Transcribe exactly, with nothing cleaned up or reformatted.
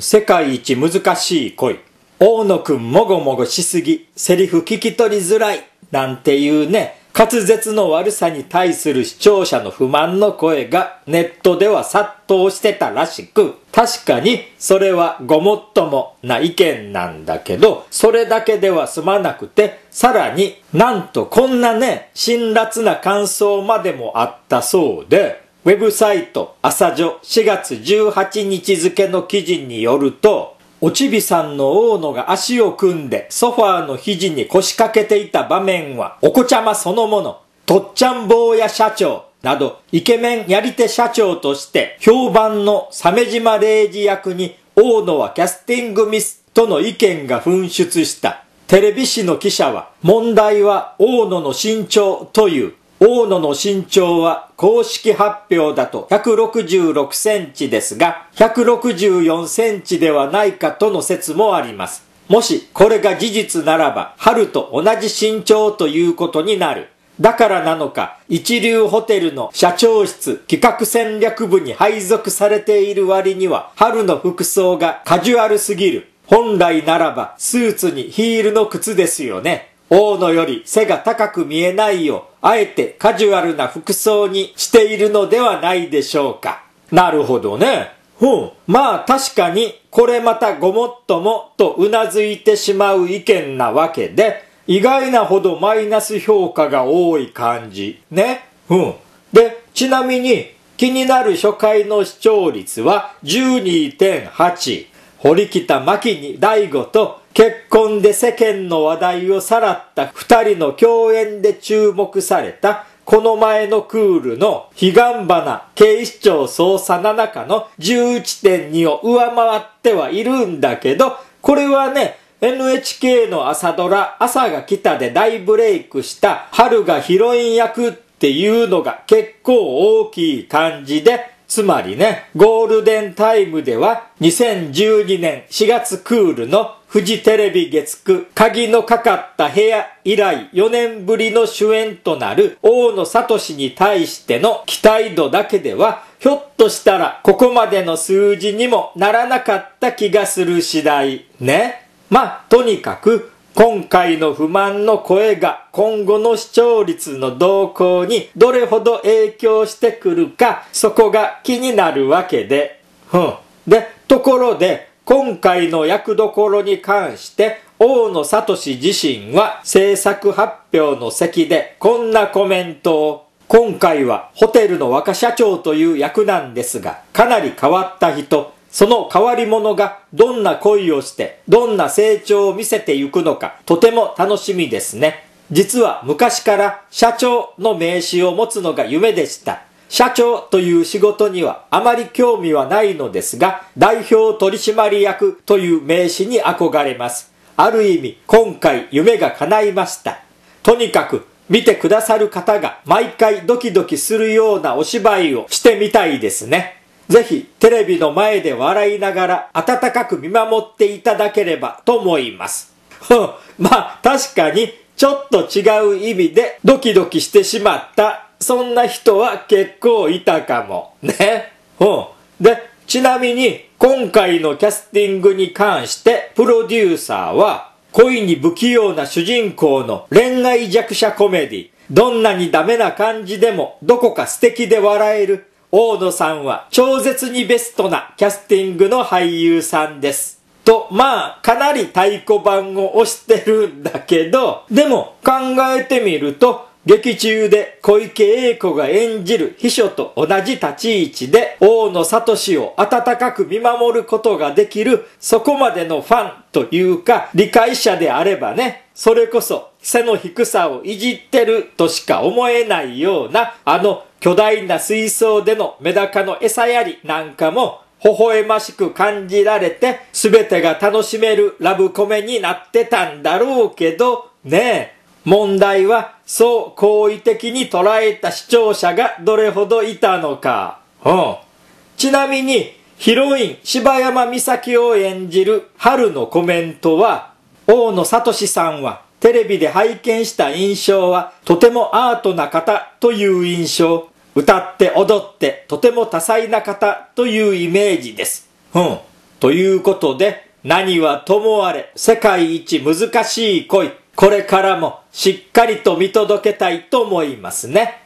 世界一難しい恋。大野くんもごもごしすぎ、セリフ聞き取りづらい、なんていうね、滑舌の悪さに対する視聴者の不満の声がネットでは殺到してたらしく、確かにそれはごもっともな意見なんだけど、それだけでは済まなくて、さらになんとこんなね、辛辣な感想までもあったそうで、ウェブサイト朝女しがつじゅうはちにち付の記事によると、おちびさんの大野が足を組んでソファーの肘に腰掛けていた場面はお子ちゃまそのもの、とっちゃん坊や社長などイケメンやり手社長として評判の鮫島礼二役に大野はキャスティングミスとの意見が噴出した。テレビ誌の記者は問題は大野の身長という。大野の身長は公式発表だとひゃくろくじゅうろくセンチですが、ひゃくろくじゅうよんセンチではないかとの説もあります。もしこれが事実ならば、春と同じ身長ということになる。だからなのか、一流ホテルの社長室企画戦略部に配属されている割には、春の服装がカジュアルすぎる。本来ならばスーツにヒールの靴ですよね。大野より背が高く見えないよう、あえてカジュアルな服装にしているのではないでしょうか。なるほどね。うん。まあ確かにこれまたごもっともとうなずいてしまう意見なわけで、意外なほどマイナス評価が多い感じ。ね。うん。で、ちなみに気になる初回の視聴率は じゅうにてんはち。堀北真希に大悟と結婚で世間の話題をさらった二人の共演で注目されたこの前のクールの彼岸花警視庁捜査なな課の じゅういってんに を上回ってはいるんだけど、これはね、エヌエイチケー の朝ドラ朝が来たで大ブレイクした春がヒロイン役っていうのが結構大きい感じで、つまりね、ゴールデンタイムではにせんじゅうにねんしがつクールのフジテレビ月く鍵のかかった部屋以来よねんぶりの主演となる大野聡に対しての期待度だけではひょっとしたらここまでの数字にもならなかった気がする次第ね。まあとにかく今回の不満の声が今後の視聴率の動向にどれほど影響してくるか、そこが気になるわけで。うん。で、ところで今回の役どころに関して大野聡自身は制作発表の席でこんなコメントを。今回はホテルの若社長という役なんですが、かなり変わった人。その変わり者がどんな恋をしてどんな成長を見せていくのかとても楽しみですね。実は昔から社長の名刺を持つのが夢でした。社長という仕事にはあまり興味はないのですが、代表取締役という名刺に憧れます。ある意味今回夢が叶いました。とにかく見てくださる方が毎回ドキドキするようなお芝居をしてみたいですね。ぜひテレビの前で笑いながら温かく見守っていただければと思います。まあ確かにちょっと違う意味でドキドキしてしまった、そんな人は結構いたかもね。うん。で、ちなみに今回のキャスティングに関してプロデューサーは恋に不器用な主人公の恋愛弱者コメディ、どんなにダメな感じでもどこか素敵で笑える大野さんは超絶にベストなキャスティングの俳優さんです。と、まあ、かなり太鼓判を押してるんだけど、でも考えてみると、劇中で小池栄子が演じる秘書と同じ立ち位置で大野聡を温かく見守ることができる、そこまでのファンというか理解者であればね、それこそ背の低さをいじってるとしか思えないようなあの巨大な水槽でのメダカの餌やりなんかも微笑ましく感じられて全てが楽しめるラブコメになってたんだろうけどねえ、問題はそう好意的に捉えた視聴者がどれほどいたのか。うん。ちなみにヒロイン柴山美咲を演じる春のコメントは、大野聡さんはテレビで拝見した印象はとてもアートな方という印象、歌って踊ってとても多彩な方というイメージです。うん。 ということで、何はともあれ世界一難しい恋、これからもしっかりと見届けたいと思いますね。